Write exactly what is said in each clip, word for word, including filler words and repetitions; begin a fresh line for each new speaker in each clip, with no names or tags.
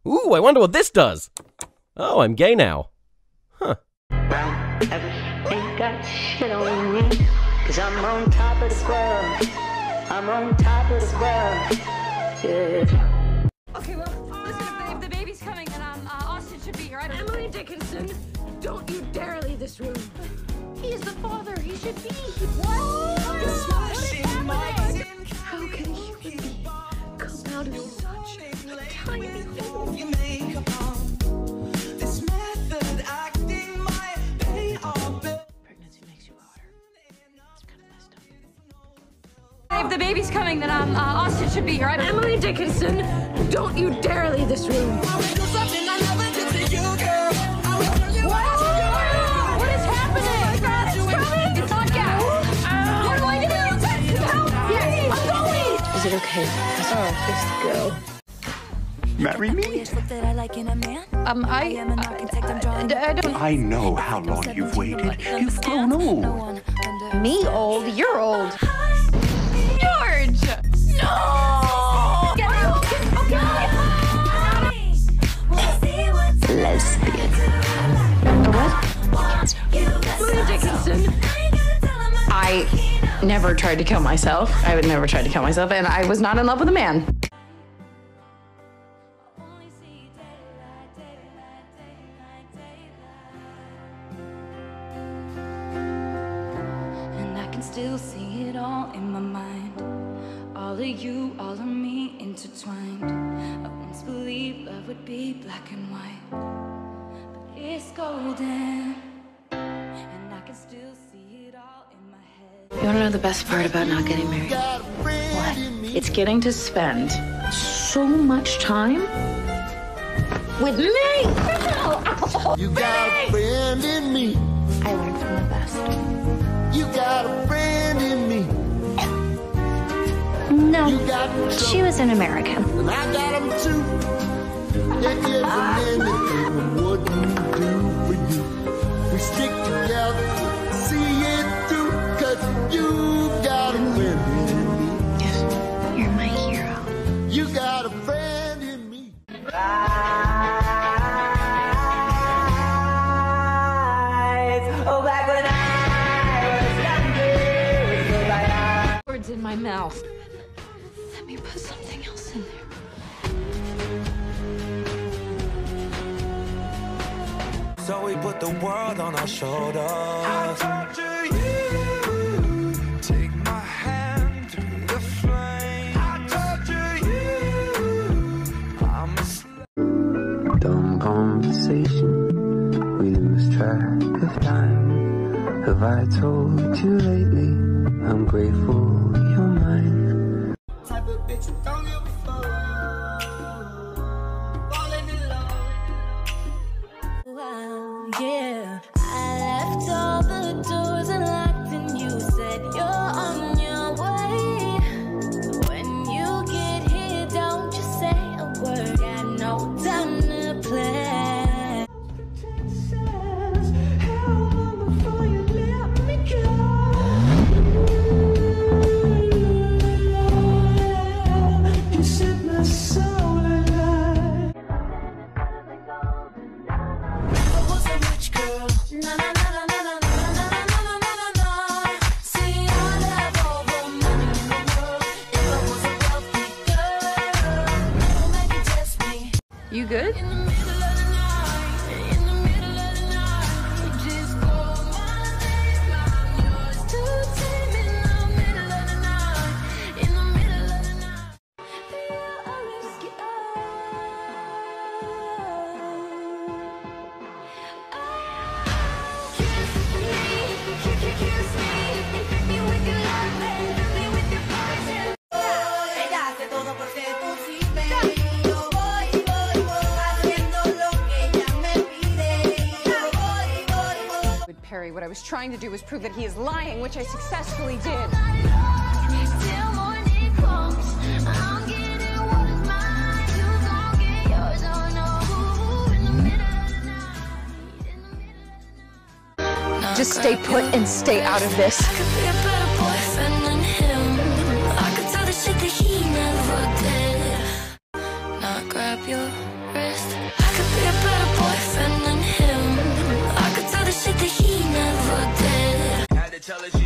Ooh, I wonder what this does. Oh, I'm gay now. Huh.
Ain't got shit on me, cause I'm on top of the world. I'm on top of the world. Yeah.
Okay, well, listen, if the, if the baby's coming, then um, uh, Austin should be here. I don't Hailee Dickinson, don't you dare leave this room. He is the father. He should be. What? What is happening? How can a human being come out of such a tiny hole? Pregnancy makes you hotter. It's kind of messed up. If the baby's coming, then um, uh, Austin should be here. I don't Hailee Dickinson, don't you dare leave this room. What? What is happening? Oh my God, it's coming! It's on gas. What do I do? Help! Yes, I'm going! Is it okay? Oh, just go.
Marry me?
Um, I, I, I, I don't...
I know how long you've waited. You've grown old.
Me old? You're old. George! No! Get out! Okay! Lesbian. A what? Hailee Dickinson. I never tried to kill myself. I would never try to kill myself, and I was not in love with a man.
Still see it all in my mind. All of you, all of me intertwined. I once believed love would be black and white, but it's golden, and I can still see it all in my head.
You wanna know the best part about not getting married? What? It's getting to spend so much time with me!
You got a friend in me.
I learned from the best.
You got a friend in me.
No,
You got
she was an American.
and I got them too. There isn't anything I wouldn't do for you. We stick together, see it through, cause you got a friend in me.
You're my hero.
You got a friend in me.
Oh, back when I
Words in my mouth. Let me put something else in there.
So we put the world on our shoulders. I torture you. Take my hand through the flame. I torture you. I'm a slave.
Dumb conversation. We lose track of time. Have I told you lately? I'm grateful you're mine.
Type of bitch who don't give a fuck. Falling in love.
Wow, yeah. I left all the doors unlocked and you said you're on your way. When you get here, don't just say a word. Got no time to play.
You good? Perry, what I was trying to do was prove that he is lying, which I successfully did. Just stay put and stay out of this.
I could be a better boyfriend than him. I could tell the shit that he never did. Not grab your wrist.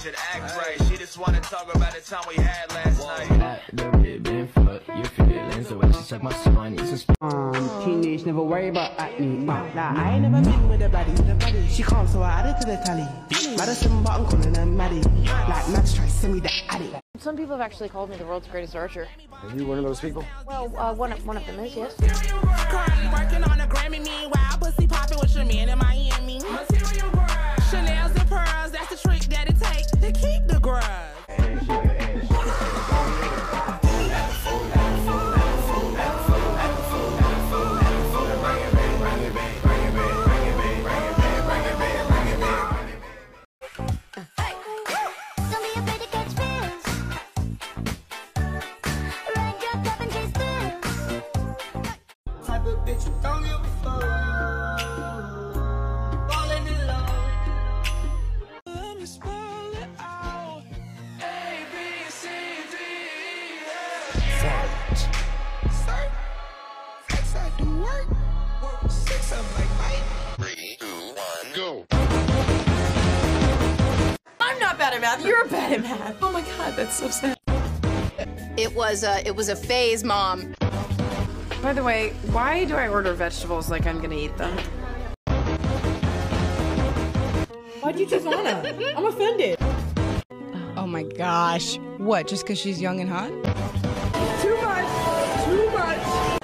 should act right. She just wanna talk about the time we had last night.
That little bit been fuck your feelings. The way she suck my spine is a
Um, teenage never worry about acne. Nah, I ain't never been with a baddie. She can't, so I added to the tally. Madison, but I'm calling her Maddie. Like Max try send me the addy.
Some people have actually called me the world's greatest archer.
Are you one of those people?
Well, uh, one of one of them is, yes.
Currently working on a Grammy, meanwhile pussy popping with your man in Miami. Chanel's and pearls, that's the trick that it takes to keep the grudge.
I'm not bad at math. You're bad at math. Oh my god, that's so sad.
It was a, it was a phase, Mom.
By the way, why do I order vegetables like I'm gonna eat them?
Why'd you choose Anna? I'm offended.
Oh my gosh. What, just because she's young and hot?
Too much! Too much!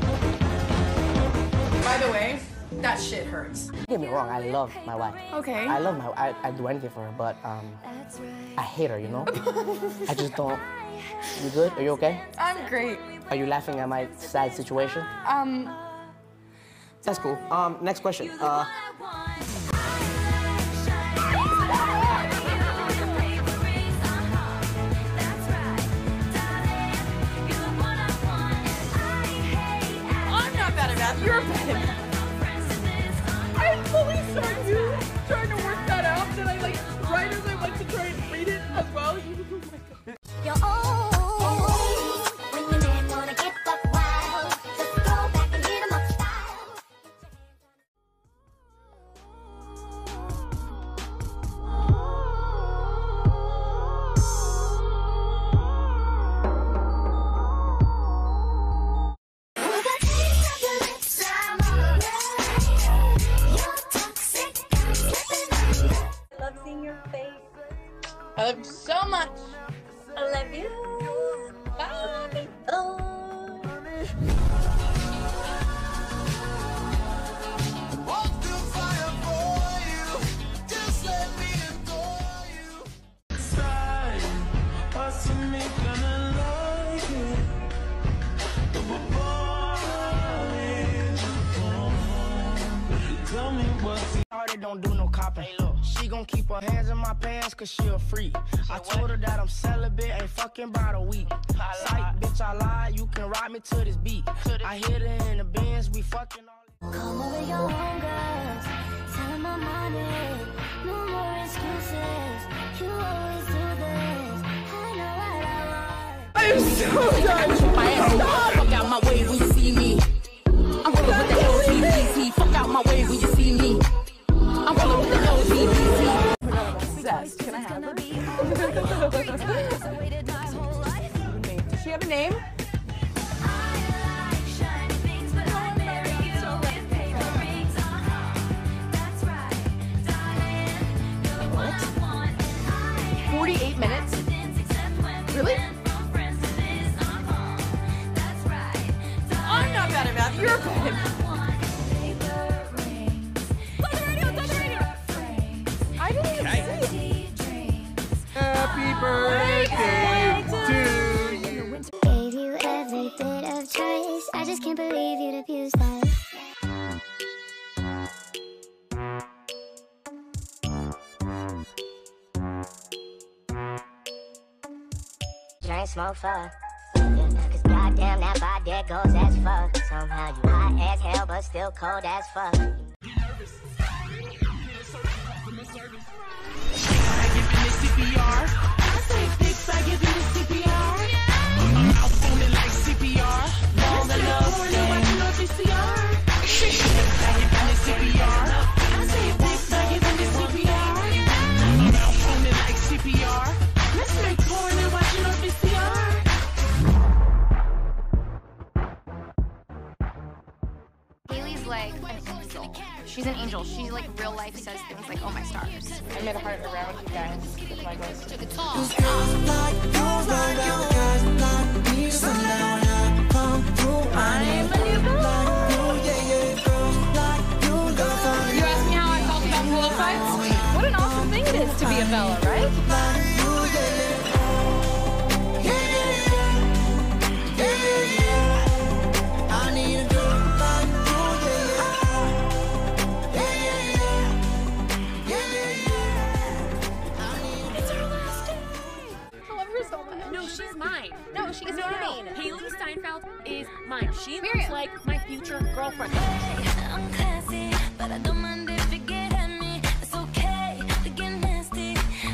By the way, that shit hurts.
Don't get me wrong, I love my wife.
Okay.
I love my I I'd do anything for her, but um I hate her, you know? I just don't. You good? Are you okay?
I'm great.
Are you laughing at my sad situation?
Um
That's cool. Um next question. Uh
You're bad at math. I fully saw you trying to work that out, and I like, right as I went to try and read it as well.
You're old when your man wanna get buck wild. Just go back and hit him up style. I love you so much. I love you. Bye. Oh.
Don't do no copping. Hey, look, she gon' keep her hands in my pants cause she a freak. I told her that I'm celibate, ain't fucking about a week. Psych, bitch, I lied, you can ride me to this beat. I hit her in the Benz, we fucking all.
Come over your home girls, tell them I'm on it. No more excuses, you always do this. I know what I want.
I'm so done.
Stop! Fuck out my way when you see me. I'm rolling with the L G B T. Fuck out my way when you see me. I'm rolling with the L G B T.
Obsessed. Can I have her? Does she have a name? forty-eight minutes? Really? I'm not bad at math. You're bad at math. I didn't even see it.
Happy birthday to you.
Gave you every bit of choice. I just can't believe you'd abuse that. Drink, smoke, fuck. Yeah, cause goddamn that body there goes as fuck. Somehow you hot as hell, but still cold as fuck.
I give you the C P R. I say fix, I give you the C P R. I'm out feeling like C P R. Long enough, watching on G C R. I give you the C P R. I say fix, I give you the C P R. I'm out feeling like C P R.
is like an angel. She's an angel. She like real life says things like, oh my stars.
I made a heart around you guys with my voice.
I'm a new Bella. You asked me how I felt about pillow fights? What an awesome thing it is to be a Bella, right?
No, she's mine.
No, she's
no, no,
mine.
no. Hailee Steinfeld is mine. She
Miriam.
looks like my future girlfriend.
I'm classy, but I don't mind if you get at me. It's okay to get nasty.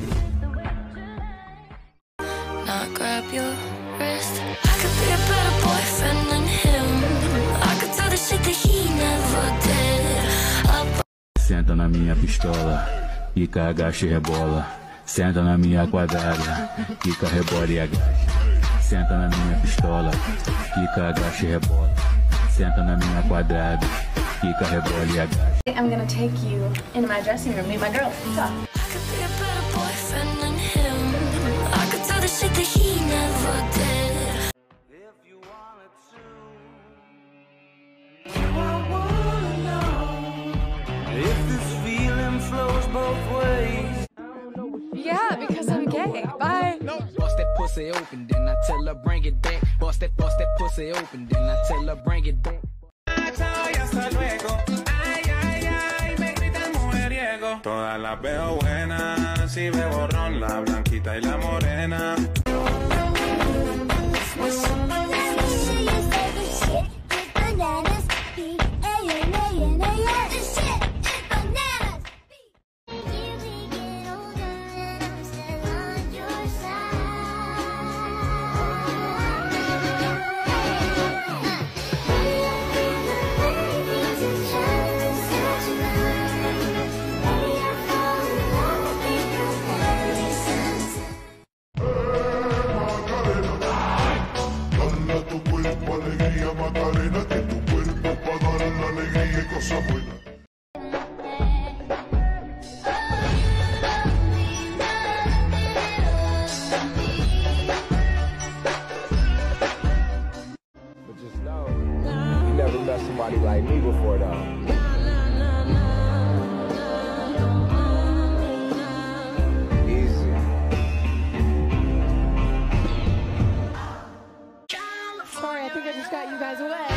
Not grab your wrist. I could be a better boyfriend than him. I could do the shit that he never did.
Senta na minha pistola, quica, agacha e rebola. Senta na minha quadrada, quica, rebola e agacha. Senta na minha pistola, quica, agacha e rebola. Senta na minha quadrada, quica, rebola e agacha.
I'm gonna take you into my dressing room, meet my girl. Talk.
I could be a better boyfriend than him. I could do the shit that he never did.
If you wanted to, I wanna know if this feeling flows both ways.
Yeah, because I'm gay. Bye.
No. Bust that pussy open, then I tell her bring it back. Bust that, bust that pussy open, then I tell her bring it back.
Todas las veo buenas, si ve borrón, la blanquita y la morena.
Alegría Macarena, que tu cuerpo para dar la alegría y cosas buenas.
But just know, you never met somebody like me before, though.
Sorry, I think I just got you guys wet.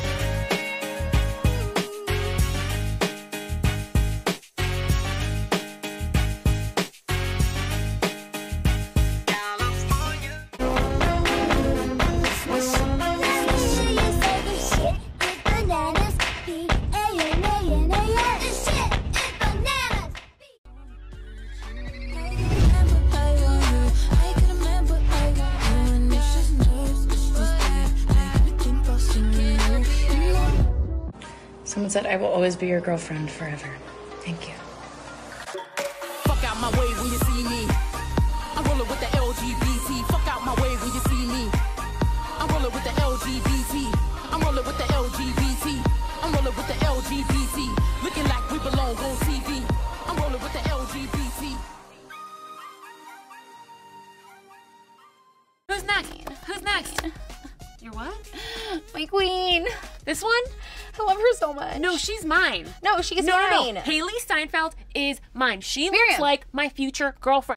Someone said I will always be your girlfriend forever. Thank you.
Fuck out my way when you see me. I'm rolling with the L G B T. Fuck out my way when you see me. I'm rolling with the L G B T. I'm rolling with the L G B T. I'm rolling with the L G B T. Looking like we belong on T V. I'm rolling with the L G B T.
Who's next? Who's next? Your what?
My queen.
This one?
I love her so much.
No, she's mine.
No, she's
no,
mine.
No, no. Hailee Steinfeld is mine. She
Miriam.
looks like my future girlfriend.